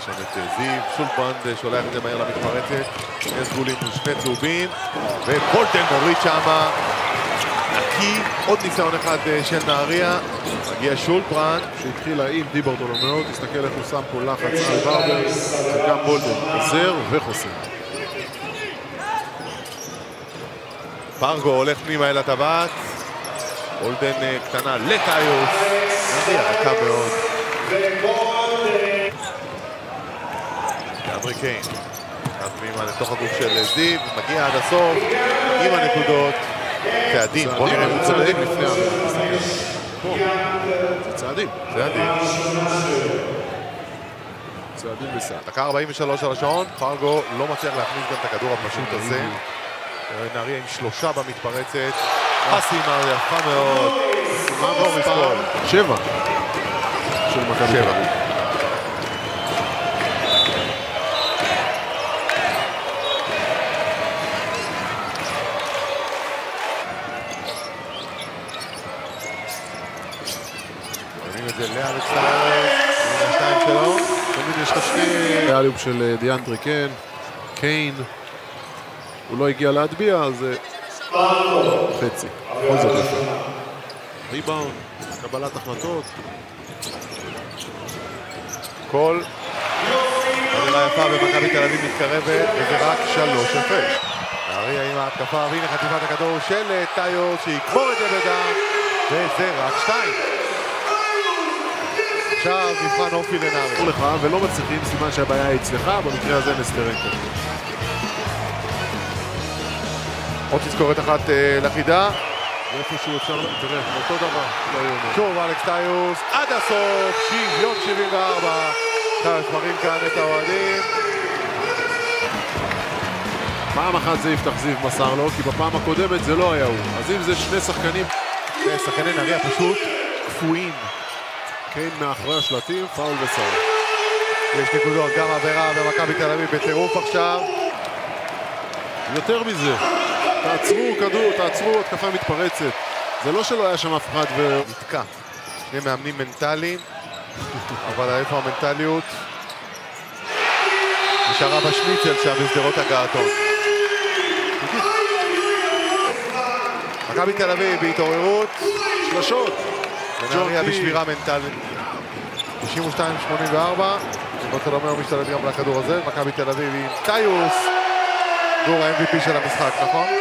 שם את זיו, שולברנד שולח את זה מהר למתפרצת, שני סגולים ושני צהובים, ובולטן מוריד שמה, נקי, עוד ניסיון אחד של נהריה, מגיע שולברנד, שהתחילה עם די ברטולומיאו, תסתכל איך הוא שם פה לחץ על ברבר, וגם בולטן עוזר וחוסר. פרגו הולך פנימה אל הטבעת, בולטן קטנה לטיוס, נהריה רכה מאוד. גמרי קיין, פנימה לתוך הגוף של זיו, מגיע עד הסוף עם הנקודות, צעדים, בוא נראה אם הוא צודק לפני פה, זה צעדים. צעדים בסדר. דקה 43 על השעון, פרגו לא מצליח להכניס גם את הכדור הפשוט הזה. נהריה עם 3 במתפרצת, חסימה יפה מאוד, סימן מספר 7 של מכבי תל אביב. רואים את זה לאלכס טיילס, השתיים שלו. תמיד יש לך שני האליופ של דיאנדרי קיין. הוא לא הגיע להטביע, אז חצי. בכל זאת יפה. ריבאונד, קבלת החלטות. כל אווירה יפה במכבי תל אביב מתקרבת, וזה רק 3 הפרש. נהריה עם ההתקפה, והנה חטיפת הכדור של טיוס, שיקבור את זה בדם, וזה רק 2. עכשיו מבחן אופי לנהריה. לך ולא מצליחים, סימן שהבעיה היא אצלך, במקרה הזה נסטרנקו. עוד תזכורת אחת לחידה. ואיפשהו אפשר, תראה, אותו דבר. שוב אלכס טיוס, עד הסוף, שוויון 74. עכשיו מראים כאן את האוהדים. פעם אחת זה יפתח זיו מסר לו, כי בפעם הקודמת זה לא היה הוא. אז אם זה שני שחקנים... שחקני נהריה פשוט קפואים. קיין מאחורי השלטים, פאול וסער. יש נקודות, גם עבירה במכבי תל אביב בטירוף עכשיו. יותר מזה. תעצרו כדור, תעצרו התקפה מתפרצת. זה לא שלא היה שם אף אחד נתקע. שני מאמנים מנטליים, אבל איפה המנטליות? נשארה בשניצל שם בשדרות הגעתון. מכבי תל אביב בהתעוררות, שלשות. ונהריה בשבירה מנטלית. 92-84, ברטולומיאו משתלט גם לכדור הזה, מכבי תל אביב עם טיוס, גור ה-MVP של המשחק, נכון?